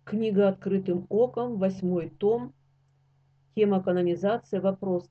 Книга «Открытым оком», 8 том, тема канонизация, вопрос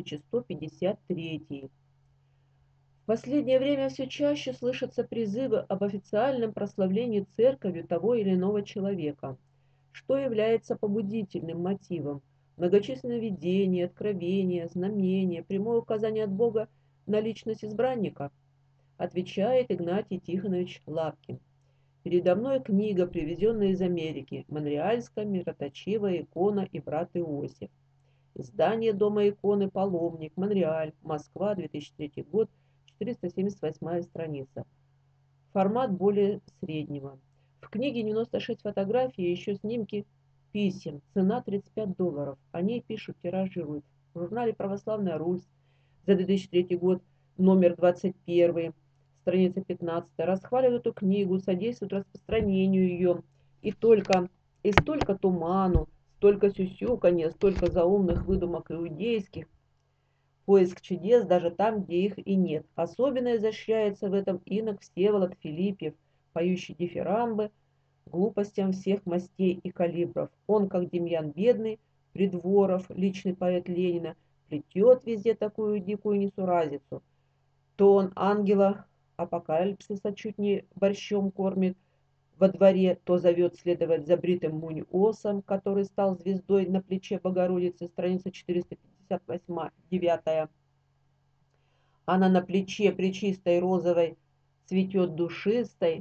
2153. В последнее время все чаще слышатся призывы об официальном прославлении церковью того или иного человека. Что является побудительным мотивом? Многочисленные видения, откровения, знамения, прямое указание от Бога на личность избранника? Отвечает Игнатий Тихонович Лапкин. Передо мной книга, привезенная из Америки, Монреальская мироточивая икона и брат Иосиф. Издание Дома иконы «Паломник», Монреаль, Москва, 2003 год, 478 страница. Формат более среднего. В книге 96 фотографий и еще снимки писем. Цена $35. О ней пишут, тиражируют. В журнале «Православная Русь» за 2003 год, номер 21, страница 15, расхваливают эту книгу, содействуют распространению ее. И столько туману, столько сюсюканья, столько заумных выдумок иудейских, поиск чудес даже там, где их и нет. Особенно изощряется в этом инок Всеволод Филиппьев, поющий дифирамбы глупостям всех мастей и калибров. Он, как Демьян Бедный, Придворов, личный поэт Ленина, плетет везде такую дикую несуразицу. То он ангела апокалипсиса чуть не борщом кормит во дворе, то зовет следовать за бритым Мунь-Осом, который стал звездой на плече Богородицы, страница 458, 9. Она на плече пречистой розовой цветет душистой,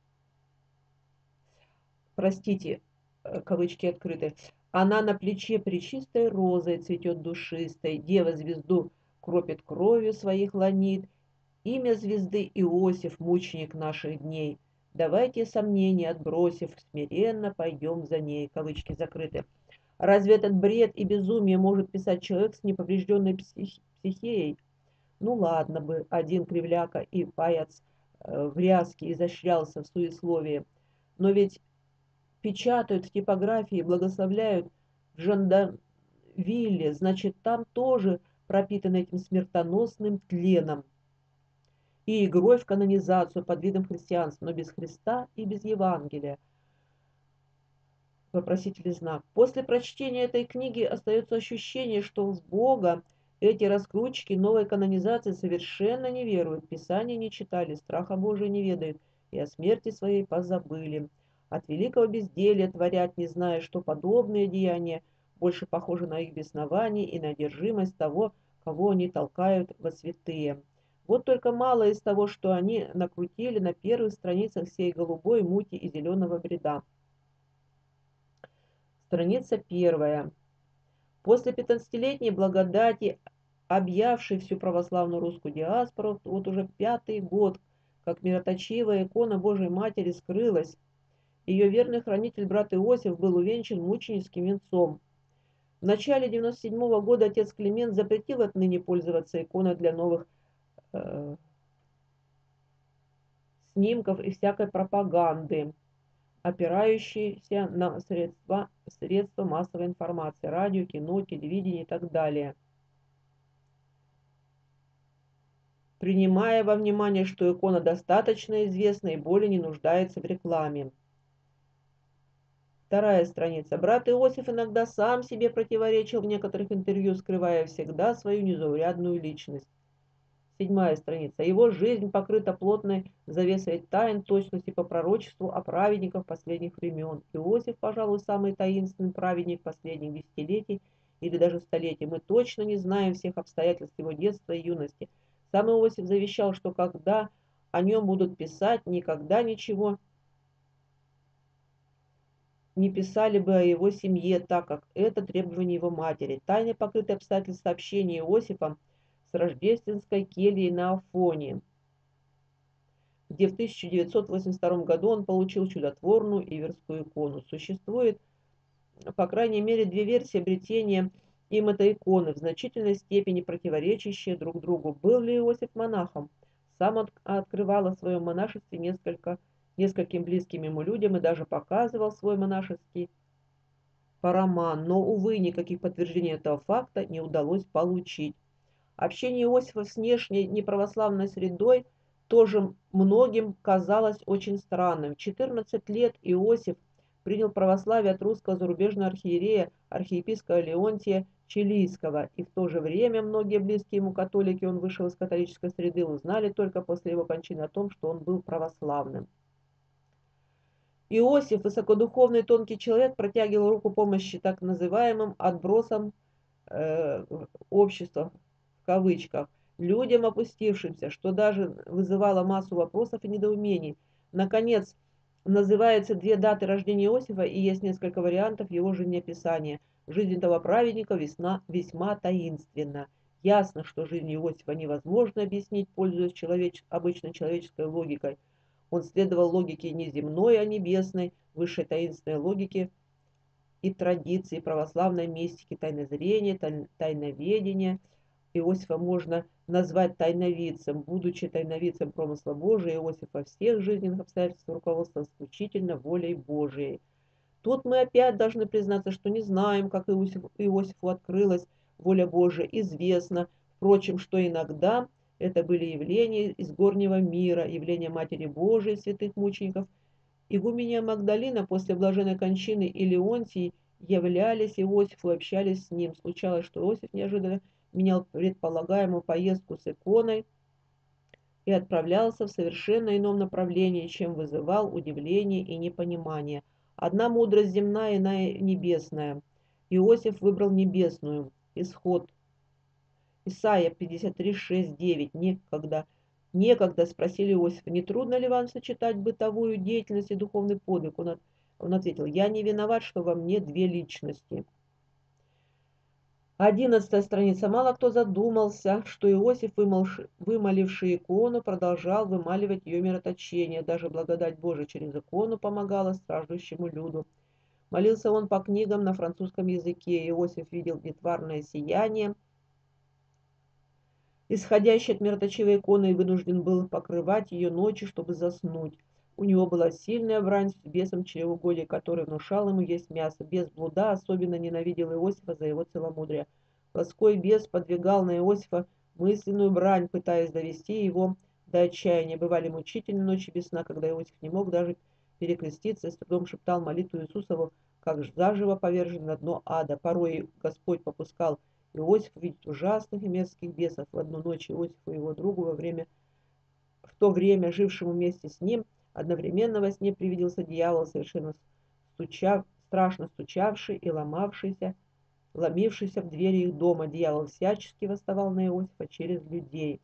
простите, кавычки открыты, она на плече пречистой розой цветет душистой, дева звезду кропит кровью своих ланит, имя звезды Иосиф, мученик наших дней. Давайте сомнения отбросив, смиренно пойдем за ней, кавычки закрыты. Разве этот бред и безумие может писать человек с неповрежденной психией? Ну ладно бы, один кривляка и паяц в ряске изощрялся в суесловии, но ведь печатают в типографии, благословляют в Жандарвилле, значит, там тоже пропитано этим смертоносным тленом и игрой в канонизацию под видом христианства, но без Христа и без Евангелия. Вопросительный знак. После прочтения этой книги остается ощущение, что в Бога эти раскрутчики новой канонизации совершенно не веруют, Писания не читали, страха Божия не ведают и о смерти своей позабыли. От великого безделия творят, не зная, что подобные деяния больше похожи на их беснование и на одержимость того, кого они толкают во святые. Вот только мало из того, что они накрутили на первых страницах всей голубой мути и зеленого бреда. Страница 1. После 15-летней благодати, объявшей всю православную русскую диаспору, вот уже 5-й год, как мироточивая икона Божией Матери скрылась, ее верный хранитель брат Иосиф был увенчан мученическим венцом. В начале 97-го года отец Климент запретил отныне пользоваться иконой для новых снимков и всякой пропаганды, опирающиеся на средства массовой информации, радио, кино, телевидение и так далее. Принимая во внимание, что икона достаточно известна и более не нуждается в рекламе. 2 страница. Брат Иосиф иногда сам себе противоречил в некоторых интервью, скрывая всегда свою незаурядную личность. 7 страница. Его жизнь покрыта плотной завесой тайн, точности по пророчеству о праведниках последних времен. Иосиф, пожалуй, самый таинственный праведник последних десятилетий или даже столетий. Мы точно не знаем всех обстоятельств его детства и юности. Сам Иосиф завещал, что когда о нем будут писать, никогда ничего не писали бы о его семье, так как это требование его матери. Тайны покрыты обстоятельства общения Иосифа с рождественской кельей на Афоне, где в 1982 году он получил чудотворную иверскую икону. Существует, по крайней мере, две версии обретения им этой иконы, в значительной степени противоречащие друг другу. Был ли Иосиф монахом? Сам он открывал о своем монашестве нескольким близким ему людям и даже показывал свой монашеский параман, но, увы, никаких подтверждений этого факта не удалось получить. Общение Иосифа с внешней неправославной средой тоже многим казалось очень странным. В 14 лет Иосиф принял православие от русского зарубежного архиерея, архиепископа Леонтия Чилийского, и в то же время многие близкие ему католики, он вышел из католической среды, узнали только после его кончины о том, что он был православным. Иосиф, высокодуховный тонкий человек, протягивал руку помощи так называемым отбросам э, общества, в кавычках, людям опустившимся, что даже вызывало массу вопросов и недоумений. Наконец, называются две даты рождения Иосифа, и есть несколько вариантов его жизнеописания. Жизнь этого праведника весьма таинственна. Ясно, что жизнь Иосифа невозможно объяснить, пользуясь обычной человеческой логикой. Он следовал логике не земной, а небесной, высшей таинственной логике и традиции православной мистики, тайнозрения, тайноведения. Иосифа можно назвать тайновидцем. Будучи тайновидцем промысла Божия, Иосиф во всех жизненных обстоятельствах руководствовался исключительно волей Божией. Тут мы опять должны признаться, что не знаем, как Иосифу открылась воля Божия, известно, впрочем, что иногда это были явления из горнего мира, явления Матери Божией, святых мучеников. Игуменья Магдалина после блаженной кончины и Леонтий являлись Иосифу и общались с ним. Случалось, что Иосиф неожиданно менял предполагаемую поездку с иконой и отправлялся в совершенно ином направлении, чем вызывал удивление и непонимание. Одна мудрость земная, иная небесная. Иосиф выбрал небесную. Исход. Исайя 53, 6, 9. Некогда спросили Иосифа, не трудно ли вам сочетать бытовую деятельность и духовный подвиг? Он ответил, я не виноват, что во мне две личности. 11 страница. Мало кто задумался, что Иосиф, вымоливший икону, продолжал вымаливать ее мироточение. Даже благодать Божия через икону помогала страждущему люду. Молился он по книгам на французском языке. Иосиф видел нетварное сияние, исходящий от мироточивой иконы, и вынужден был покрывать ее ночью, чтобы заснуть. У него была сильная брань с бесом чревоугодия, который внушал ему есть мясо. Бес блуда особенно ненавидел Иосифа за его целомудрие. Плоской бес подвигал на Иосифа мысленную брань, пытаясь довести его до отчаяния. Бывали мучительные ночи без сна, когда Иосиф не мог даже перекреститься и с трудом шептал молитву Иисусову, как заживо повержен на дно ада. Порой Господь попускал Иосиф видит ужасных и мерзких бесов. В одну ночь Иосифу и его другу в то время жившему вместе с ним, одновременно во сне привиделся дьявол, совершенно страшно стучавший и ломившийся в двери их дома. Дьявол всячески восставал на Иосифа через людей.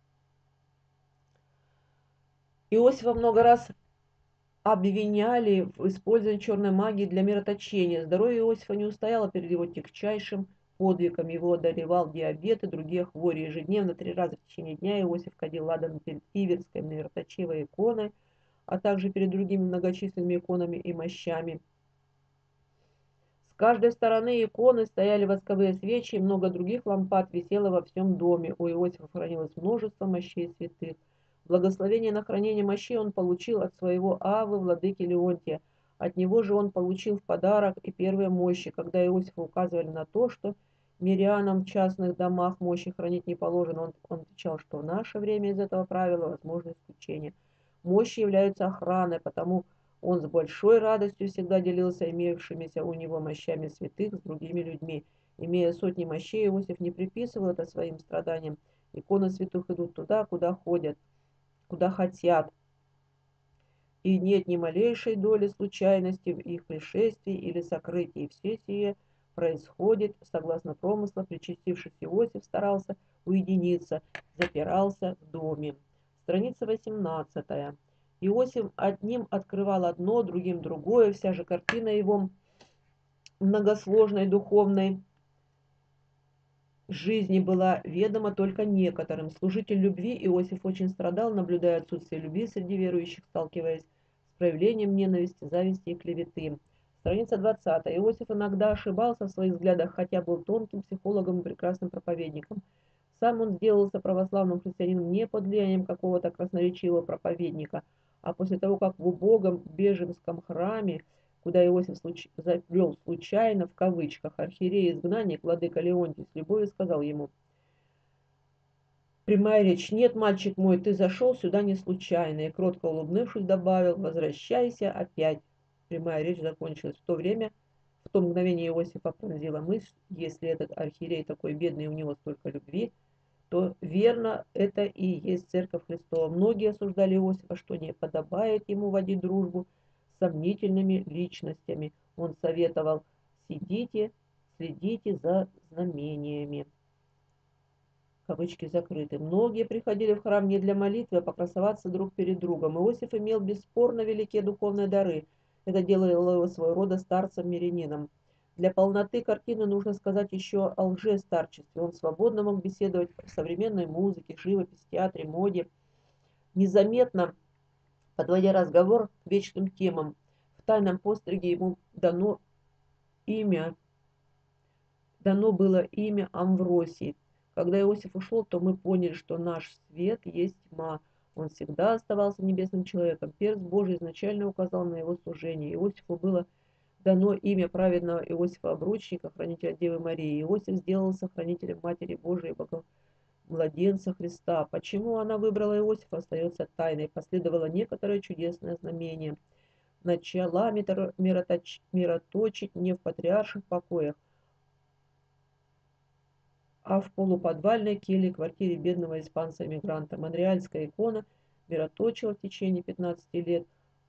Иосифа много раз обвиняли в использовании черной магии для мироточения. Здоровье Иосифа не устояло перед его тягчайшим подвигом. Его одолевал диабет и другие хвори. Ежедневно 3 раза в течение дня Иосиф ходил ладан перед Иверской мироточивой иконой, а также перед другими многочисленными иконами и мощами. С каждой стороны иконы стояли восковые свечи, и много других лампад висело во всем доме. У Иосифа хранилось множество мощей святых. Благословение на хранение мощей он получил от своего Авы, владыки Леонтия. От него же он получил в подарок и первые мощи. Когда Иосифу указывали на то, что мирянам в частных домах мощи хранить не положено, он отвечал, что в наше время из этого правила возможно исключение. Мощи являются охраной, потому он с большой радостью всегда делился имевшимися у него мощами святых с другими людьми. Имея сотни мощей, Иосиф не приписывал это своим страданиям. Иконы святых идут туда, куда хотят, и нет ни малейшей доли случайности в их пришествии или сокрытии. Все сие происходит согласно промысла. Причастившись, Иосиф старался уединиться, запирался в доме. Страница 18. Иосиф одним открывал одно, другим другое. Вся же картина его многосложной духовной жизни была ведома только некоторым. Служитель любви Иосиф очень страдал, наблюдая отсутствие любви среди верующих, сталкиваясь с проявлением ненависти, зависти и клеветы. Страница 20. Иосиф иногда ошибался в своих взглядах, хотя был тонким психологом и прекрасным проповедником. Сам он сделался православным христианином не под влиянием какого-то красноречивого проповедника, а после того, как в убогом Беженском храме, куда Иосиф завел случайно, в кавычках, архиерей-изгнанник, владыка Леонтий с любовью сказал ему: прямая речь: «Нет, мальчик мой, ты зашел сюда не случайно», и, кротко улыбнувшись, добавил: «Возвращайся опять». Прямая речь закончилась. В то мгновение Иосифа пронзила мысль, если этот архиерей такой бедный, и у него столько любви, то верно, это и есть Церковь Христова. Многие осуждали Иосифа, что не подобает ему водить дружбу с сомнительными личностями. Он советовал: сидите, следите за знамениями. Кавычки закрыты. Многие приходили в храм не для молитвы, а покрасоваться друг перед другом. Иосиф имел бесспорно великие духовные дары. Это делало его своего рода старцем-мирянином. Для полноты картины нужно сказать еще о лжестарчестве. Он свободно мог беседовать о современной музыке, живописи, театре, моде, незаметно подводя разговор к вечным темам. В тайном постриге ему имя дано было имя Амвросий. Когда Иосиф ушел, то мы поняли, что наш свет есть тьма. Он всегда оставался небесным человеком. Перст Божий изначально указал на его служение. Иосифу было дано имя праведного Иосифа Обручника, хранителя Девы Марии. Иосиф сделался хранителем Матери Божией и младенца Христа. Почему она выбрала Иосифа, остается тайной. Последовало некоторое чудесное знамение. Начала мироточить не в патриарших покоях, а в полуподвальной келье квартире бедного испанца-эмигранта. Монреальская икона мироточила в течение 15 лет,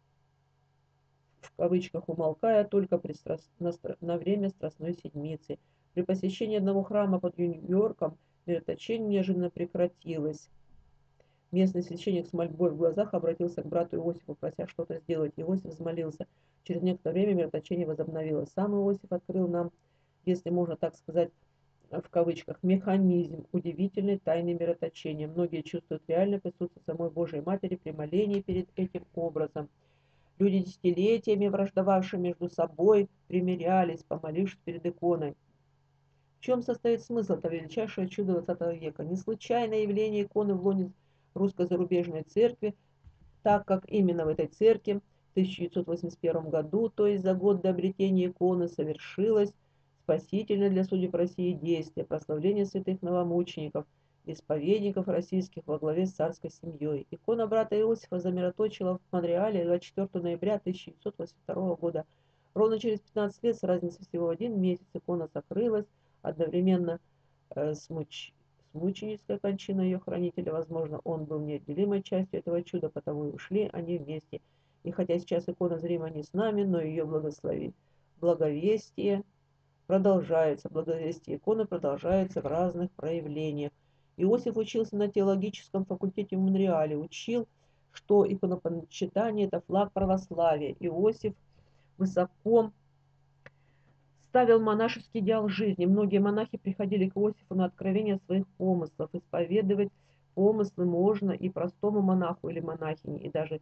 в кавычках умолкая только на время Страстной Седмицы. При посещении одного храма под Нью-Йорком мироточение неожиданно прекратилось. Местный священник с мольбой в глазах обратился к брату Иосифу, прося что-то сделать. Иосиф взмолился. Через некоторое время мироточение возобновилось. Сам Иосиф открыл нам, если можно так сказать, в кавычках, механизм удивительной тайны мироточения. Многие чувствуют реальное присутствие самой Божией Матери при молении перед этим образом. Люди, десятилетиями враждовавшие между собой, примирялись, помолившись перед иконой. В чем состоит смысл этого величайшего чуда XX века? Не случайное явление иконы в лоне русской зарубежной церкви, так как именно в этой церкви в 1981 году, то есть за год до обретения иконы, совершилось спасительное для судеб России действие прославления святых новомучеников, исповедников российских во главе с царской семьей. Икона брата Иосифа замироточила в Монреале 24 ноября 1982 года. Ровно через 15 лет, с разницей всего в один месяц, икона закрылась, одновременно с мученической кончиной ее хранителя. Возможно, он был неотделимой частью этого чуда, потому и ушли они вместе. И хотя сейчас икона зримо не с нами, но ее благовестие благовестие иконы продолжается в разных проявлениях. Иосиф учился на теологическом факультете в Монреале, учил, что иконопочитание – это флаг православия. Иосиф высоко ставил монашеский идеал жизни. Многие монахи приходили к Иосифу на откровение своих помыслов. Исповедовать помыслы можно и простому монаху или монахине, и даже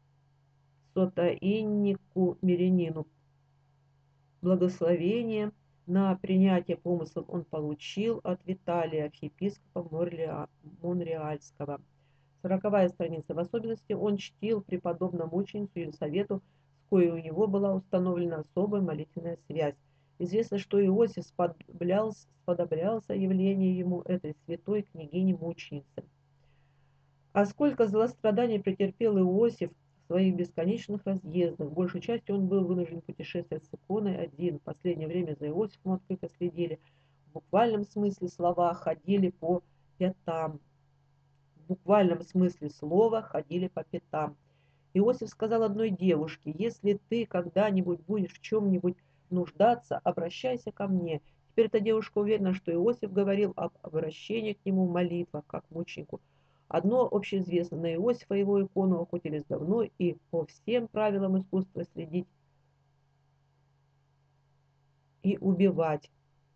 сотаиннику мирянину. Благословение на принятие помыслов он получил от Виталия, архиепископа Монреальского. 40-я страница. В особенности он чтил преподобную мученицу Елисавету, с коей у него была установлена особая молитвенная связь. Известно, что Иосиф сподоблялся явлению ему этой святой княгини-мученицы. А сколько злостраданий претерпел Иосиф в своих бесконечных разъездах. Большей частью он был вынужден путешествовать с иконой один. В последнее время за Иосифом открыто следили. В буквальном смысле слова ходили по пятам. В буквальном смысле слова ходили по пятам. Иосиф сказал одной девушке: «Если ты когда-нибудь будешь в чем-нибудь нуждаться, обращайся ко мне». Теперь эта девушка уверена, что Иосиф говорил об обращении к нему в молитвах, как мученику. Одно общеизвестно: на Иосифа его икону охотились давно и по всем правилам искусства следить и убивать.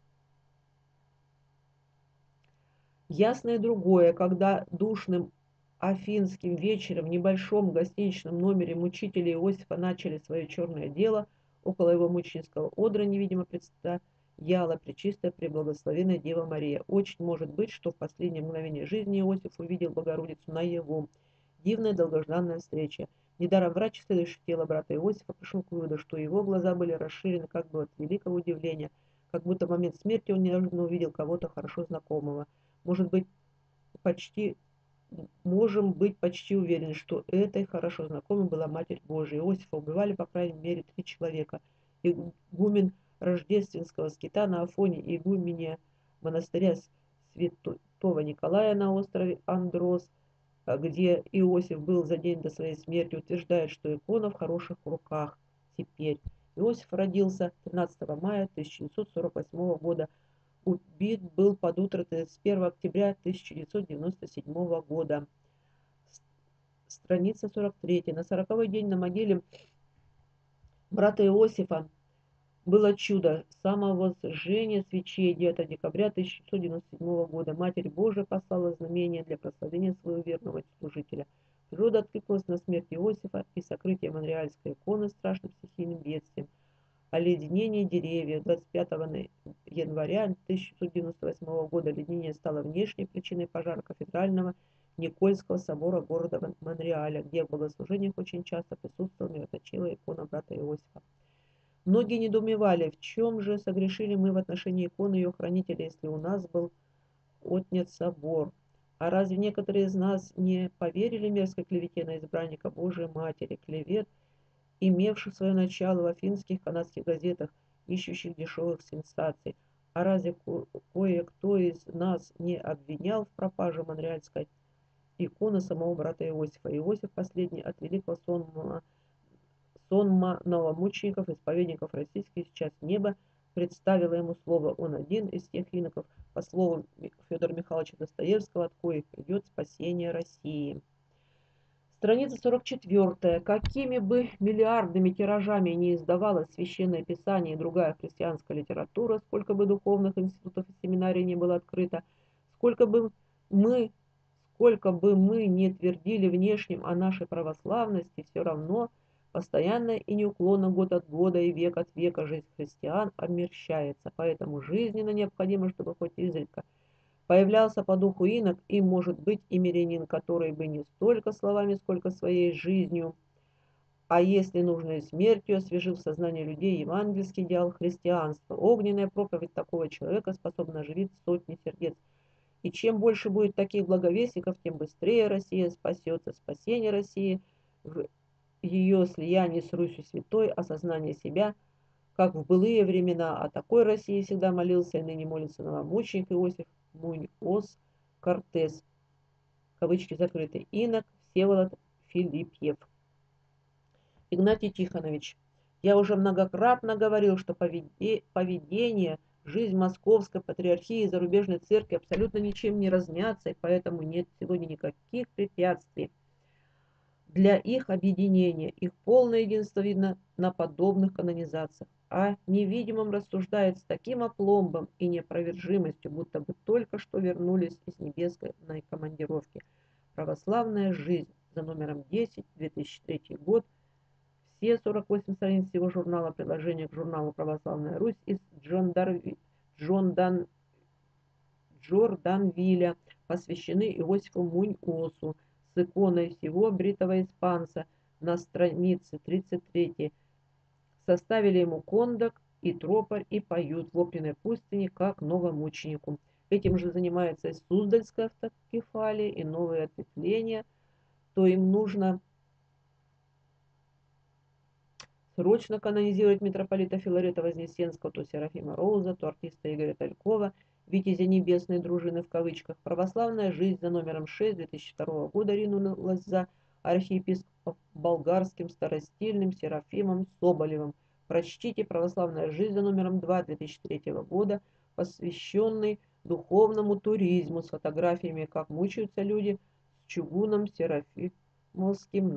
Ясно и другое, когда душным афинским вечером в небольшом гостиничном номере мучители Иосифа начали свое черное дело, около его мученического одра невидимо предстояла пречистая преблагословенная Дева Мария. Очень может быть, что в последнее мгновение жизни Иосиф увидел Богородицу наяву. Дивная долгожданная встреча. Недаром врач, исследующий тело брата Иосифа, пришел к выводу, что его глаза были расширены как бы от великого удивления, как будто в момент смерти он неожиданно увидел кого-то хорошо знакомого. Может быть, почти можем быть почти уверены, что этой хорошо знакомой была Матерь Божия. Иосифа убивали по крайней мере 3 человека. Игумен Рождественского скита на Афоне и игуменья монастыря Святого Николая на острове Андрос, где Иосиф был за день до своей смерти, утверждает, что икона в хороших руках теперь. Иосиф родился 13 мая 1948 года. Убит был под утро 31 октября 1997 года. Страница 43. На 40-й день на могиле брата Иосифа было чудо самовозжжения свечей 9 декабря 1997 года. Матерь Божия послала знамение для прославления своего верного служителя. Природа откликнулась на смерть Иосифа и сокрытие Монреальской иконы страшным стихийным бедствием. Оледенение деревьев 25 января 1998 года. Оледенение стало внешней причиной пожара кафедрального Никольского собора города Монреаля, где в богослужениях очень часто присутствовала мироточивая икона брата Иосифа. Многие недоумевали, в чем же согрешили мы в отношении иконы ее хранителя, если у нас был отнят собор. А разве некоторые из нас не поверили мерзкой клевете на избранника Божией Матери, клевет, имевших свое начало в афинских канадских газетах, ищущих дешевых сенсаций? А разве кое-кто из нас не обвинял в пропаже монреальской иконы самого брата Иосифа? Иосиф последний от великого сонма новомучеников, исповедников российских, сейчас небо представило ему слово. Он один из тех иноков, по слову Федора Михайловича Достоевского, от коих придет спасение России. Страница 44. Какими бы миллиардными тиражами не издавалось Священное Писание и другая христианская литература, сколько бы духовных институтов и семинарий не было открыто, сколько бы мы не твердили внешним о нашей православности, все равно постоянно и неуклонно год от года и век от века жизнь христиан обмерщается. Поэтому жизненно необходимо, чтобы хоть изредка появлялся по духу инок и, может быть, и мирянин, который бы не столько словами, сколько своей жизнью, а если нужно и смертью, освежив сознание людей евангельский идеал христианства. Огненная проповедь такого человека способна оживить сотни сердец. И чем больше будет таких благовестников, тем быстрее Россия спасется. Спасение России в ее слиянии с Русью Святой, осознание себя, как в былые времена. О такой России всегда молился и ныне молится новомученик Иосиф Муньос Кортес, кавычки закрыты, инок Всеволод Филиппьев. Игнатий Тихонович, я уже многократно говорил, что поведение, жизнь Московской Патриархии и зарубежной церкви абсолютно ничем не разнятся, и поэтому нет сегодня никаких препятствий для их объединения. Их полное единство видно на подобных канонизациях. О невидимом рассуждает с таким опломбом и неопровержимостью, будто бы только что вернулись из небесной командировки. Православная жизнь за номером 10, 2003 год. Все 48 страниц его журнала, приложение к журналу «Православная Русь» из Джорданвилля посвящены Иосифу Муньосу с иконой сего бритого испанца на странице 33. Составили ему кондак и тропарь и поют в огненной пустыне, как новомученику. Этим же занимается и Суздальская автокефалия, и новые ответвления. То им нужно срочно канонизировать митрополита Филарета Вознесенского, то Серафима Роуза, то артиста Игоря Талькова, «Витязя небесной дружины» в кавычках. Православная жизнь за номером 6 2002 года ринулась за архиепископом болгарским старостильным Серафимом Соболевым. Прочтите «Православная жизнь» за номером 2 2003 года, посвященный духовному туризму с фотографиями, как мучаются люди с чугуном Серафимовским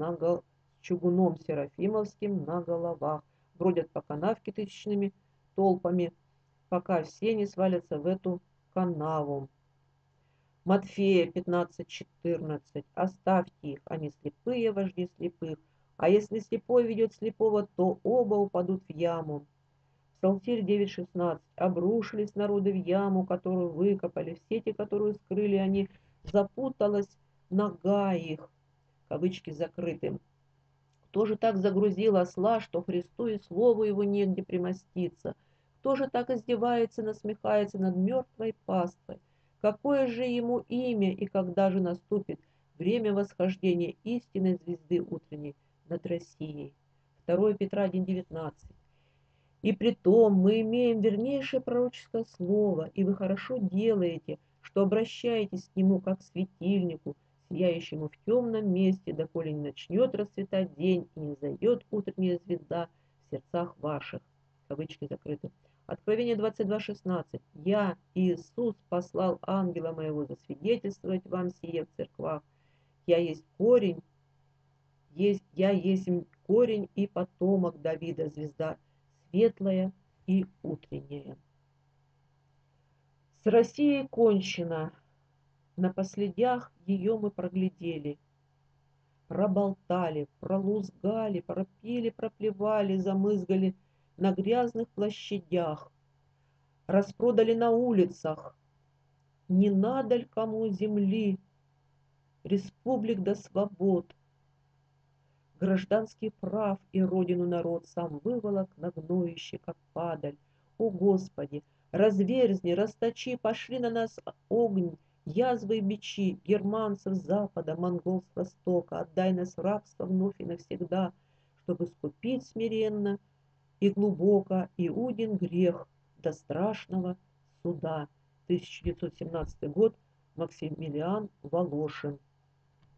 на головах, бродят по канавке тысячными толпами, пока все не свалятся в эту канаву. Матфея 15:14. Оставьте их, они слепые вожди слепых, а если слепой ведет слепого, то оба упадут в яму. Псалтирь 9:16. Обрушились народы в яму, которую выкопали, в сети, которую скрыли они, запуталась нога их, кавычки закрыты. Кто же так загрузил осла, что Христу и Слову его негде примоститься? Кто же так издевается и насмехается над мертвой паствой? Какое же ему имя и когда же наступит время восхождения истинной звезды утренней над Россией. 2 Петра 1:19. И притом мы имеем вернейшее пророческое слово, и вы хорошо делаете, что обращаетесь к нему как к светильнику, сияющему в темном месте, доколе не начнет расцветать день и не взойдет утренняя звезда в сердцах ваших. Кавычки закрыты. Откровение 22:16. Я, Иисус, послал ангела моего засвидетельствовать вам сие в церквах. Я есть корень, я есть корень и потомок Давида, звезда светлая и утренняя. С Россией кончено, на последях ее мы проглядели, проболтали, пролузгали, пропили, проплевали, замызгали на грязных площадях, распродали на улицах. Не надо ль кому земли, республик до свобод, гражданских прав и родину народ сам выволок на гноище, как падаль. О Господи, разверзни, расточи, пошли на нас огонь, язвы и бичи, германцев с запада, монгол с востока, отдай нас в рабство вновь и навсегда, чтобы скупить смиренно и глубоко Иудин грех до страшного суда. 1917 год. Максимилиан Волошин.